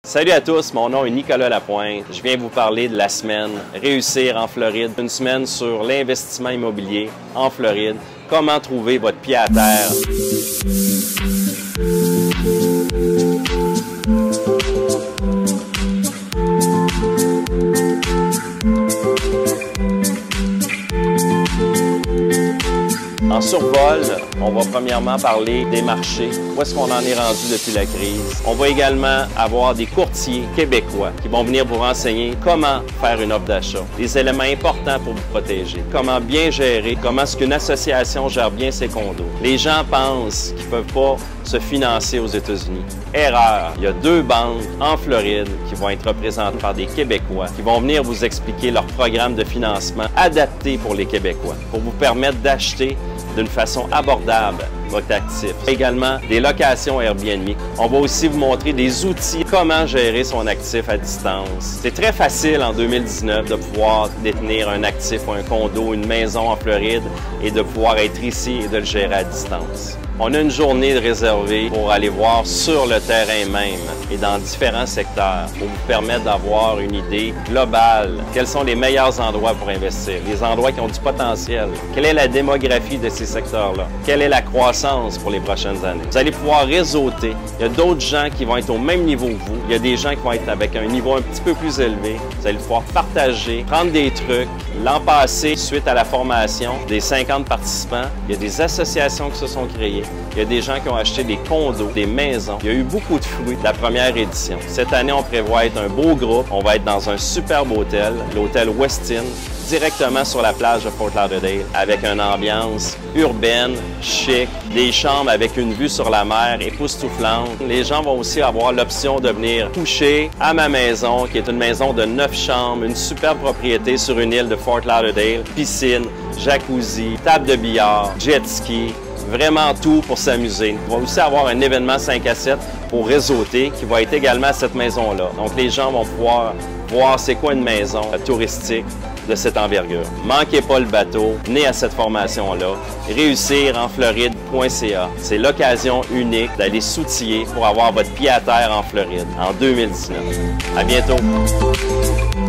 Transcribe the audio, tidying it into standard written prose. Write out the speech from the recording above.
Salut à tous, mon nom est Nicolas Lapointe. Je viens vous parler de la semaine Réussir en Floride. Une semaine sur l'investissement immobilier en Floride. Comment trouver votre pied à terre. En survol, on va premièrement parler des marchés. Où est-ce qu'on en est rendu depuis la crise? On va également avoir des courtiers québécois qui vont venir vous renseigner comment faire une offre d'achat. Des éléments importants pour vous protéger. Comment bien gérer, comment est-ce qu'une association gère bien ses condos. Les gens pensent qu'ils ne peuvent pas se financer aux États-Unis. Erreur! Il y a 2 banques en Floride qui vont être représentées par des Québécois qui vont venir vous expliquer leur programme de financement adapté pour les Québécois, pour vous permettre d'acheter d'une façon abordable votre actif. Également, des locations Airbnb. On va aussi vous montrer des outils, comment gérer son actif à distance. C'est très facile en 2019 de pouvoir détenir un actif ou un condo, une maison en Floride et de pouvoir être ici et de le gérer à distance. On a une journée réservée pour aller voir sur le terrain même et dans différents secteurs pour vous permettre d'avoir une idée globale. Quels sont les meilleurs endroits pour investir? Les endroits qui ont du potentiel. Quelle est la démographie de ces secteurs-là? Quelle est la croissance pour les prochaines années? Vous allez pouvoir réseauter. Il y a d'autres gens qui vont être au même niveau que vous. Il y a des gens qui vont être avec un niveau un petit peu plus élevé. Vous allez pouvoir partager, prendre des trucs. L'an passé, suite à la formation des 50 participants, il y a des associations qui se sont créées. Il y a des gens qui ont acheté des condos, des maisons. Il y a eu beaucoup de fruits de la première édition. Cette année, on prévoit être un beau groupe. On va être dans un superbe hôtel, l'hôtel Westin, directement sur la plage de Fort Lauderdale, avec une ambiance urbaine, chic, des chambres avec une vue sur la mer époustouflante. Les gens vont aussi avoir l'option de venir coucher à ma maison, qui est une maison de 9 chambres, une superbe propriété sur une île de Fort Lauderdale, piscine, jacuzzi, table de billard, jet ski. Vraiment tout pour s'amuser. On va aussi avoir un événement 5 à 7 pour réseauter qui va être également à cette maison-là. Donc les gens vont pouvoir voir c'est quoi une maison touristique de cette envergure. Manquez pas le bateau, venez à cette formation-là. Réussirenfloride.ca. C'est l'occasion unique d'aller s'outiller pour avoir votre pied à terre en Floride en 2019. À bientôt!